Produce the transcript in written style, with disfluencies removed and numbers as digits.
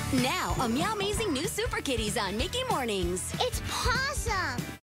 Now, a Meow Amazing new Super Kitties on Mickey Mornings. It's Possum.